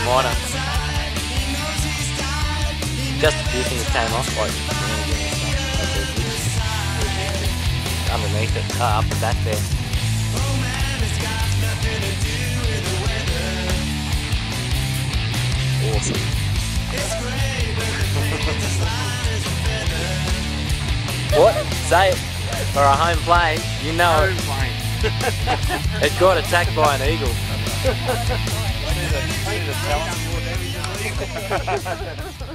water. Just a few things came off, like underneath it, up the back there. Awesome. What? Say it. For a home play, you know it. It got attacked by an eagle. I need to tell him.